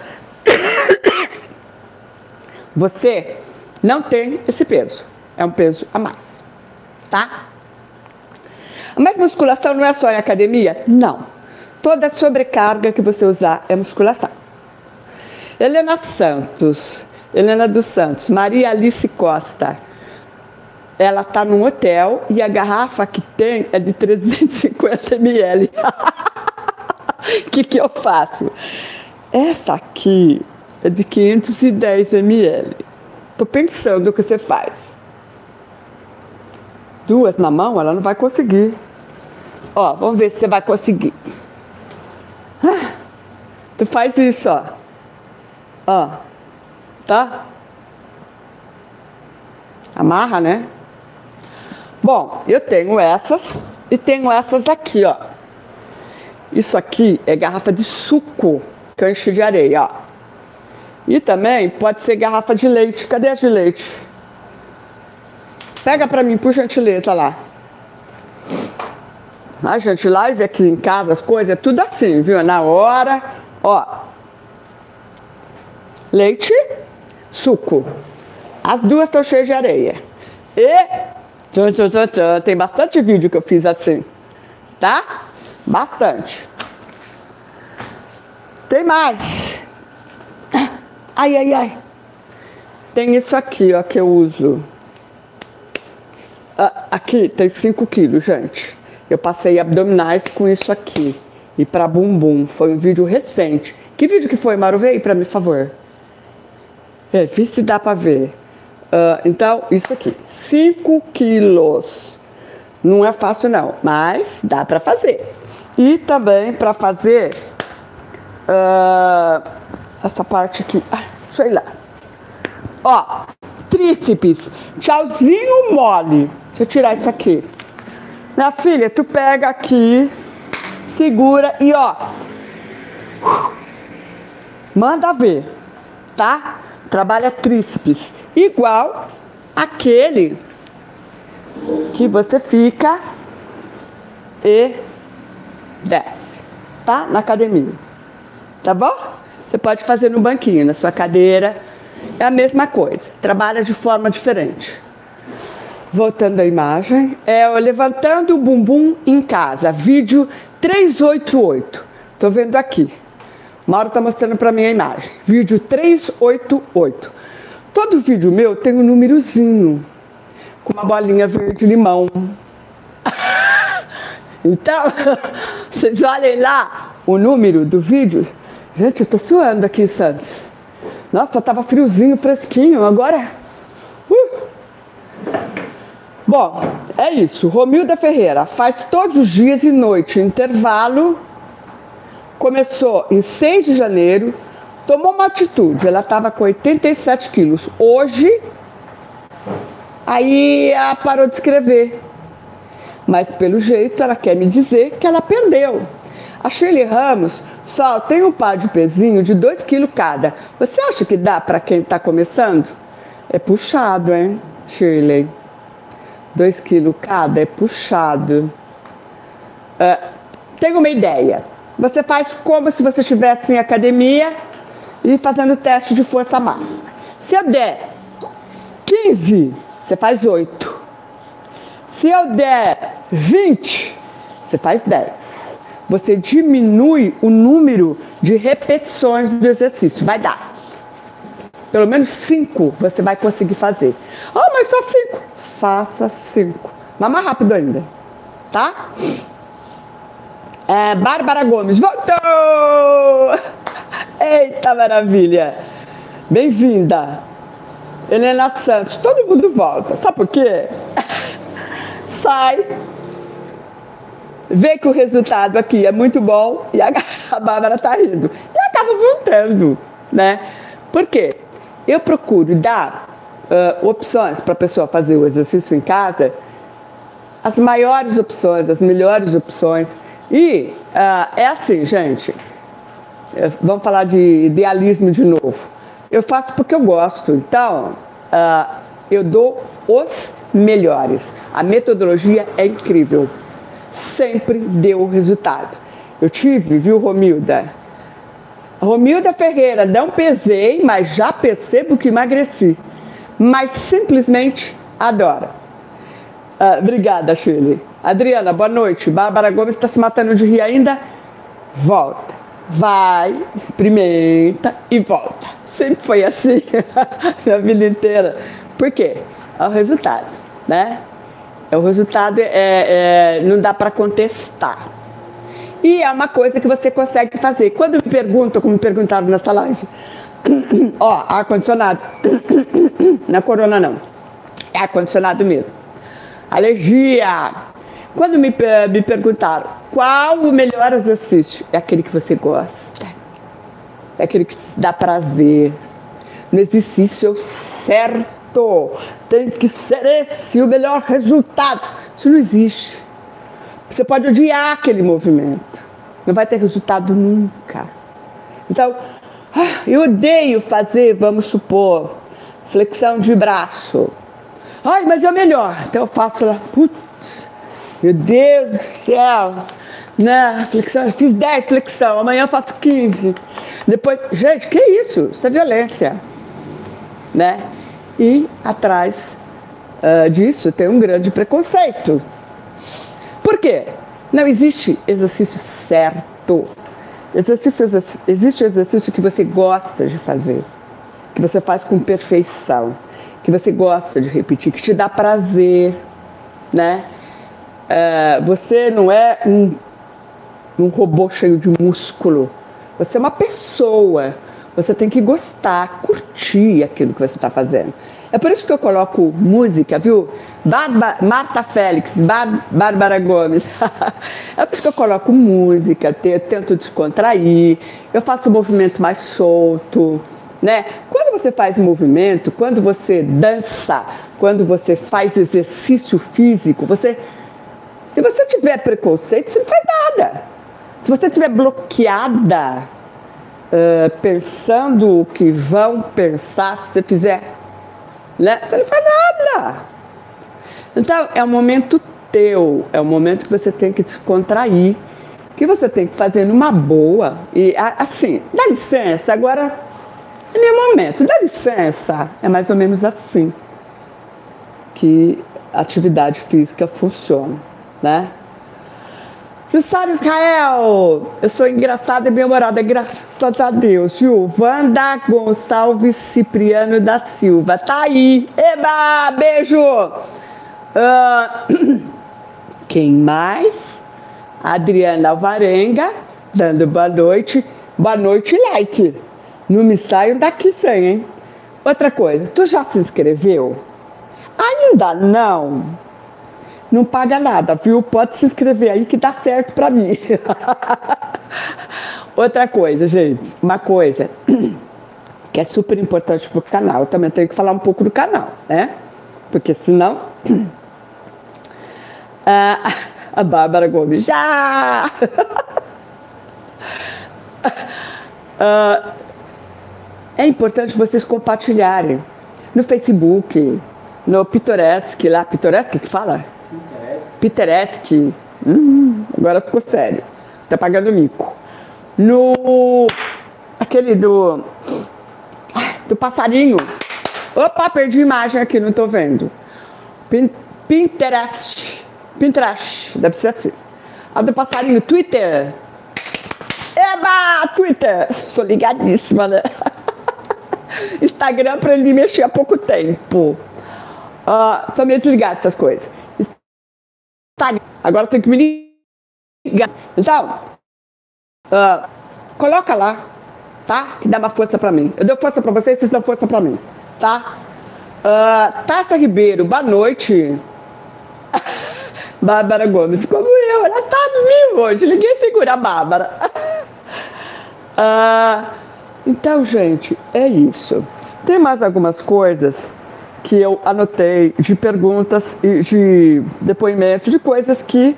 Você não tem esse peso. É um peso a mais. Tá? Mas musculação não é só em academia? Não. Toda sobrecarga que você usar é musculação. Helena dos Santos, Maria Alice Costa. Ela está num hotel e a garrafa que tem é de 350 ml. O que eu faço? Essa aqui é de 510 ml. Estou pensando o que você faz. 2 na mão, ela não vai conseguir. Vamos ver se você vai conseguir. Tu faz isso, tá? Amarra, né? Bom, eu tenho essas e tenho essas aqui, Isso aqui é garrafa de suco que eu enchi de areia, E também pode ser garrafa de leite. Cadê as de leite? Pega pra mim, por gentileza, lá. A gente, live aqui em casa, as coisas, é tudo assim, viu? Na hora, leite, suco. As 2 estão cheias de areia. E tem bastante vídeo que eu fiz assim, tá? Bastante. Tem mais. Ai, ai, ai. Tem isso aqui, ó, que eu uso. Aqui tem 5 quilos, gente. Eu passei abdominais com isso aqui. E pra bumbum. Foi um vídeo recente. Que vídeo que foi, Maru? Vê aí pra mim, por favor. Vê se dá pra ver. Então, isso aqui. 5 quilos. Não é fácil, não. Mas dá pra fazer. E também pra fazer... essa parte aqui. Deixa eu ir lá. Ó, tríceps. Tchauzinho mole. Deixa eu tirar isso aqui. Minha filha, tu pega aqui, segura e ó, manda ver, tá? Trabalha tríceps igual aquele que você fica e desce, tá? Na academia, tá bom? Você pode fazer no banquinho, na sua cadeira, é a mesma coisa, trabalha de forma diferente. Voltando à imagem, eu levantando o bumbum em casa, vídeo 388. Tô vendo aqui. Mauro tá mostrando para mim a imagem. Vídeo 388. Todo vídeo meu tem um númerozinho com uma bolinha verde limão. Então, vocês olhem lá o número do vídeo. Gente, eu tô suando aqui em Santos. Nossa, tava friozinho, fresquinho, agora... Bom, é isso. Romilda Ferreira faz todos os dias e noite, intervalo. Começou em 6 de janeiro, tomou uma atitude. Ela estava com 87 quilos. Hoje, aí ela parou de escrever. Mas pelo jeito ela quer me dizer que ela perdeu. A Shirley Ramos só tem um par de pezinho de 2 quilos cada. Você acha que dá para quem está começando? É puxado, hein, Shirley? 2 quilos cada é puxado. Tenho uma ideia. Você faz como se você estivesse em academia e fazendo teste de força máxima. Se eu der 15, você faz 8. Se eu der 20, você faz 10. Você diminui o número de repetições do exercício. Vai dar. Pelo menos 5 você vai conseguir fazer. Mas só 5. Faça 5. Mas mais rápido ainda. Tá? Bárbara Gomes. Voltou! Eita maravilha! Bem-vinda. Helena Santos. Todo mundo volta. Sabe por quê? Sai. Vê que o resultado aqui é muito bom. E a Bárbara tá rindo. E acaba voltando. Né? Por quê? Eu procuro dar... opções para a pessoa fazer o exercício em casa, as maiores opções, as melhores opções. E é assim, gente, vamos falar de idealismo de novo. Eu faço porque eu gosto, então eu dou os melhores. A metodologia é incrível, sempre deu resultado. Eu tive, viu, Romilda? Romilda Ferreira, não pesei, mas já percebo que emagreci. Mas simplesmente adora. Obrigada, Shirley. Adriana, boa noite. Bárbara Gomes está se matando de rir ainda? Volta. Vai, experimenta e volta. Sempre foi assim, minha vida inteira. Por quê? É o resultado, né? O resultado não dá para contestar. E é uma coisa que você consegue fazer. Quando me perguntam, como me perguntaram nessa live, ó, ar-condicionado. Não é corona, não. É ar-condicionado mesmo. Alergia. Quando me perguntaram qual o melhor exercício, é aquele que você gosta. É aquele que te dá prazer. No exercício certo. Tem que ser esse o melhor resultado. Isso não existe. Você pode odiar aquele movimento. Não vai ter resultado nunca. Então, eu odeio fazer, vamos supor, flexão de braço. Ai, mas é o melhor. Então eu faço lá. Putz, meu Deus do céu. Né? Flexão, eu fiz 10 flexão, amanhã eu faço 15. Depois, gente, que isso? Isso é violência. Né? E atrás disso tem um grande preconceito. Por quê? Não existe exercício certo. Existe exercício que você gosta de fazer, que você faz com perfeição, que você gosta de repetir, que te dá prazer, né? Você não é um robô cheio de músculo. Você é uma pessoa. Você tem que gostar, curtir aquilo que você está fazendo. É por isso que eu coloco música, viu? Marta Félix, Bárbara Gomes. É por isso que eu coloco música, tento descontrair, eu faço um movimento mais solto, né? Quando você faz movimento, quando você dança, quando você faz exercício físico, se você tiver preconceito, você não faz nada. Se você estiver bloqueada, pensando o que vão pensar se você fizer, né? Você não faz nada. Então, é um momento teu, é um momento que você tem que descontrair, que você tem que fazer numa boa. E assim, dá licença, agora é meu momento, dá licença. É mais ou menos assim que a atividade física funciona, né? Jussara Israel, eu sou engraçada e bem-humorada, graças a Deus, viu? Wanda Gonçalves Cipriano da Silva, tá aí, eba, beijo! Quem mais? Adriana Alvarenga, dando boa noite, like, não me saiam daqui sem, hein? Outra coisa, tu já se inscreveu? Ainda não? Não paga nada, viu? Pode se inscrever aí que dá certo pra mim. Outra coisa, gente, uma coisa que é super importante pro canal, eu também tenho que falar um pouco do canal, né? Porque senão... a Bárbara Gomes, já! É importante vocês compartilharem no Facebook, no Pitoresque, lá, Pitoresque que fala? Pitoresque. Agora ficou sério. Tá pagando mico. No... aquele do passarinho. Opa, perdi a imagem aqui, não tô vendo. Pinterest, deve ser assim. A do passarinho, Twitter. Eba, Twitter. Sou ligadíssima, né? Instagram aprendi a mexer há pouco tempo. Sou meio desligada essas coisas. Agora eu tenho que me ligar. Então, coloca lá, tá? Que dá uma força pra mim. Eu dou força pra vocês, vocês dão força pra mim, tá? Tássia Ribeiro, boa noite. Bárbara Gomes, como eu, ela tá mil hoje, ninguém segura a Bárbara. Então, gente, é isso. Tem mais algumas coisas que eu anotei de perguntas e de depoimentos, de coisas que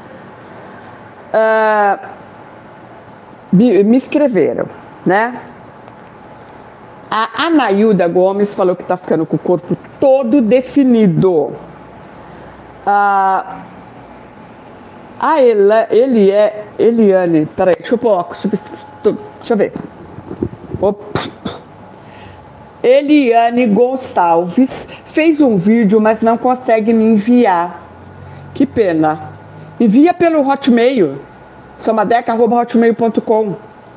me escreveram, né? A Anailda Gomes falou que tá ficando com o corpo todo definido. Eliane, peraí, deixa eu pôr óculos, deixa eu ver. Opa. Eliane Gonçalves fez um vídeo, mas não consegue me enviar. Que pena. Envia pelo Hotmail, somadeca@hotmail.com.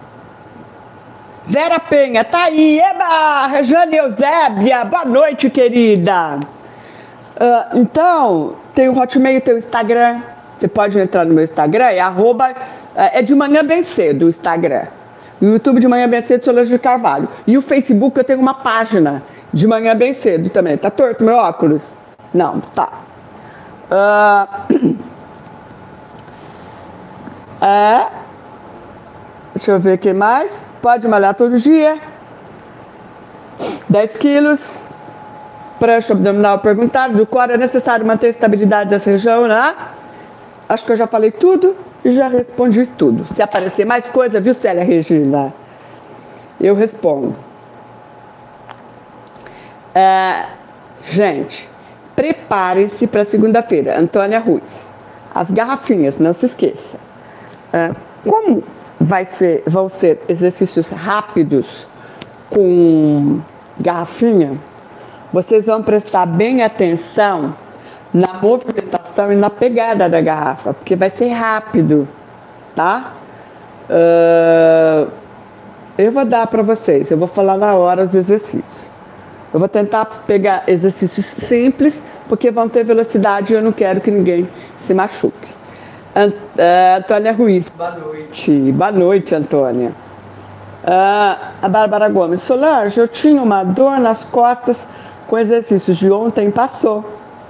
Vera Penha, tá aí. Eba! Rejane Eusébia, boa noite, querida. Então, tem o Hotmail, tem o Instagram. Você pode entrar no meu Instagram, é de manhã bem cedo o Instagram. No YouTube de manhã bem cedo, Solange de Carvalho. E o Facebook eu tenho uma página de manhã bem cedo também. Tá torto meu óculos? Não, tá. Deixa eu ver o que mais. Pode malhar todo dia. 10 quilos. Prancha abdominal perguntado. Do core é necessário manter a estabilidade dessa região, né? Acho que eu já falei tudo. E já respondi tudo. Se aparecer mais coisa, viu, Célia Regina? Eu respondo. Gente, preparem-se para segunda-feira. Antônia Ruiz. As garrafinhas, não se esqueça. Como vão ser exercícios rápidos com garrafinha, vocês vão prestar bem atenção na movimentação e na pegada da garrafa, porque vai ser rápido, tá? Eu vou dar para vocês, eu vou falar na hora os exercícios. Eu vou tentar pegar exercícios simples, porque vão ter velocidade e eu não quero que ninguém se machuque. Antônia Ruiz, boa noite. Boa noite, Antônia. A Bárbara Gomes, Solange, eu tinha uma dor nas costas com exercícios de ontem, passou.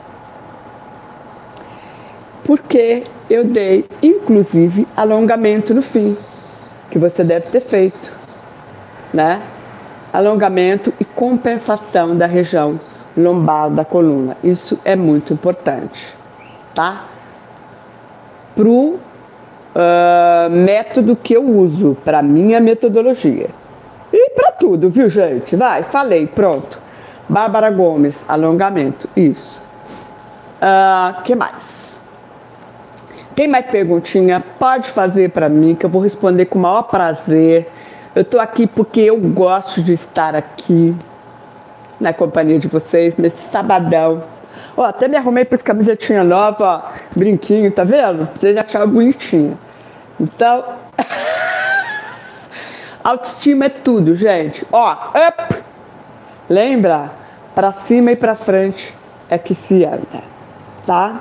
Porque eu dei, inclusive, alongamento no fim, que você deve ter feito, né? Alongamento e compensação da região lombar da coluna. Isso é muito importante, tá? Pro método que eu uso, para minha metodologia. E para tudo, viu, gente? Vai, falei, pronto. Bárbara Gomes, alongamento, isso. Que mais? Tem mais perguntinha? Pode fazer para mim, que eu vou responder com o maior prazer. Eu estou aqui porque eu gosto de estar aqui na companhia de vocês, nesse sabadão. Ó, até me arrumei para essa camisetinha nova, ó, brinquinho, tá vendo? Vocês acharam bonitinha. Então, autoestima é tudo, gente. Ó, up! Lembra? Para cima e para frente é que se anda, tá?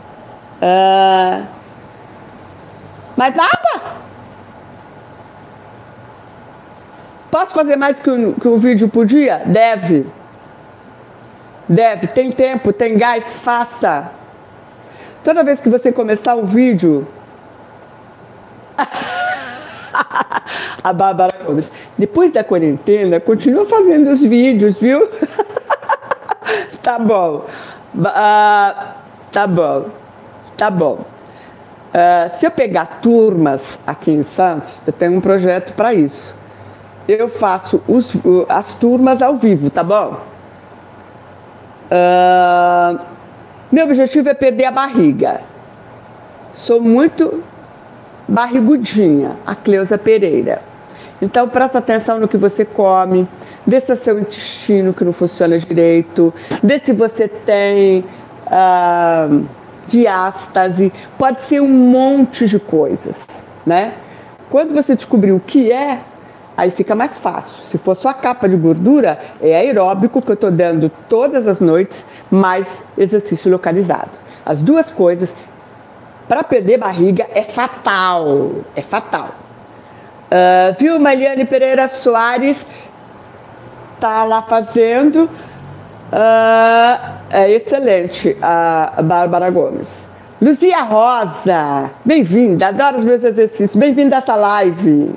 Mais nada? Posso fazer mais que um vídeo por dia? Deve. Deve. Tem tempo, tem gás, faça. Toda vez que você começar um vídeo... A Bárbara Gomes, depois da quarentena, continua fazendo os vídeos, viu? Tá bom. Tá bom. Tá bom. Se eu pegar turmas aqui em Santos, eu tenho um projeto para isso. Eu faço as turmas ao vivo, tá bom? Meu objetivo é perder a barriga. Sou muito barrigudinha, a Cleusa Pereira. Então, presta atenção no que você come, vê se é seu intestino que não funciona direito, vê se você tem diástase, pode ser um monte de coisas, né? Quando você descobrir o que é, aí fica mais fácil. Se for só capa de gordura, é aeróbico que eu estou dando todas as noites, mais exercício localizado. As duas coisas, para perder barriga, é fatal. É fatal. Viu, Mariane Pereira Soares? Tá lá fazendo. É excelente, a Bárbara Gomes. Luzia Rosa, bem-vinda, adoro os meus exercícios. Bem-vinda a essa live.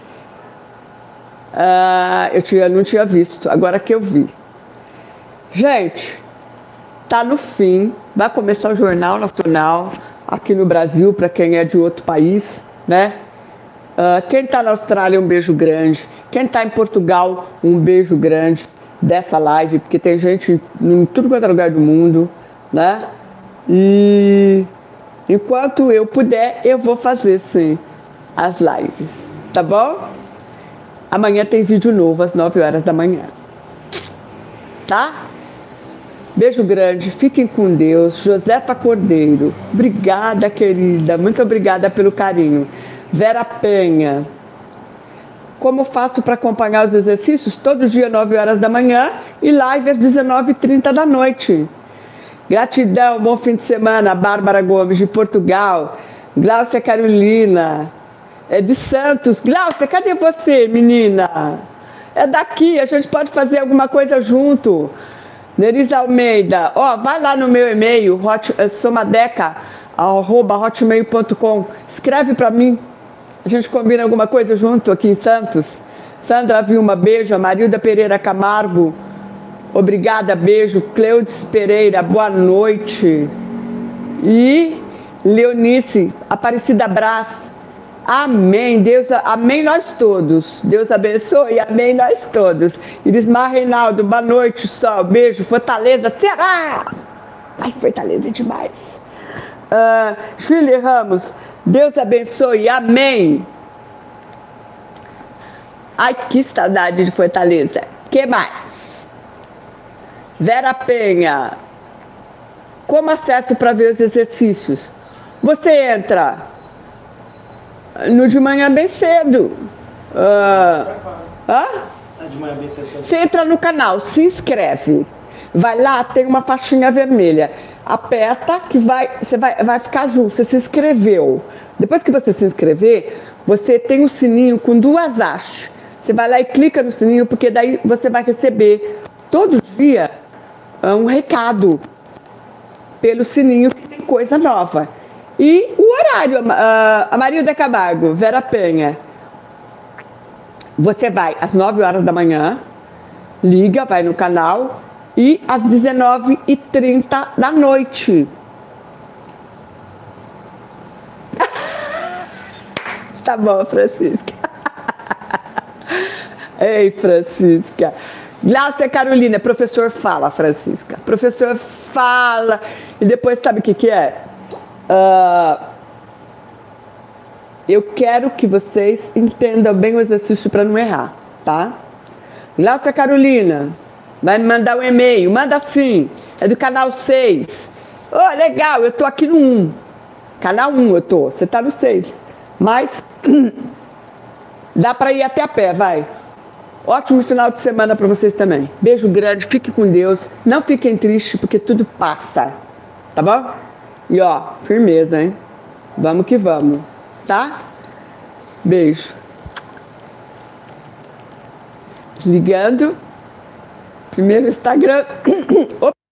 Eu não tinha visto, agora que eu vi. Gente, tá no fim, vai começar o Jornal Nacional aqui no Brasil, para quem é de outro país, né? Quem está na Austrália, um beijo grande. Quem está em Portugal, um beijo grande dessa live, porque tem gente em tudo quanto é lugar do mundo, né? E enquanto eu puder, eu vou fazer, sim, as lives, tá bom? Amanhã tem vídeo novo às 9 horas da manhã, tá? Beijo grande, fiquem com Deus. Josefa Cordeiro, obrigada, querida, muito obrigada pelo carinho. Vera Penha, como faço para acompanhar os exercícios? Todo dia, 9 horas da manhã e live às 19h30 da noite. Gratidão, bom fim de semana. Bárbara Gomes, de Portugal. Gláucia Carolina, é de Santos. Gláucia, cadê você, menina? É daqui, a gente pode fazer alguma coisa junto. Nerisa Almeida, vai lá no meu e-mail, somadeca@hotmail.com. Escreve para mim. A gente combina alguma coisa junto aqui em Santos. Sandra Vilma, beijo. Marilda Pereira Camargo, obrigada, beijo. Cleudes Pereira, boa noite. E Leonice Aparecida Brás, amém. Deus, amém nós todos. Deus abençoe, amém nós todos. Irismar Reinaldo, boa noite, sol, beijo. Fortaleza, Ceará. Ai, Fortaleza é demais. Shirley Ramos, Deus abençoe, amém. Ai, que saudade de Fortaleza. Que mais? Vera Penha, Como acesso para ver os exercícios? Você entra no de manhã bem cedo. De manhã bem cedo. Você entra no canal, se inscreve. Vai lá, tem uma faixinha vermelha. Aperta que vai ficar azul. Você se inscreveu. Depois que você se inscrever, você tem um sininho com 2 hastes. Você vai lá e clica no sininho, porque daí você vai receber todo dia um recado pelo sininho que tem coisa nova. E o horário, a Marilda Camargo, Vera Penha. Você vai às 9 horas da manhã, liga, vai no canal, e às 19h30 da noite. Tá bom, Francisca. Ei, Francisca. Glaucia Carolina, professor fala, Francisca. Professor fala. E depois sabe o que é? Eu quero que vocês entendam bem o exercício para não errar, tá? Glaucia Carolina, vai me mandar um e-mail. Manda sim. É do canal 6. Oh, legal, eu tô aqui no 1. Canal 1 eu tô. Você tá no 6. Mas dá para ir até a pé, vai. Ótimo final de semana para vocês também. Beijo grande, fiquem com Deus. Não fiquem tristes, porque tudo passa. Tá bom? E ó, firmeza, hein? Vamos que vamos. Tá? Beijo. Desligando. Primeiro Instagram.